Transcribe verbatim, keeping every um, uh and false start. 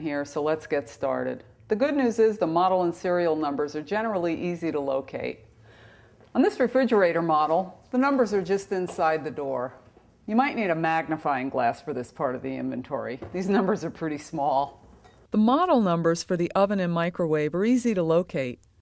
here, so let's get started. The good news is the model and serial numbers are generally easy to locate. On this refrigerator model, the numbers are just inside the door. You might need a magnifying glass for this part of the inventory. These numbers are pretty small. The model numbers for the oven and microwave are easy to locate.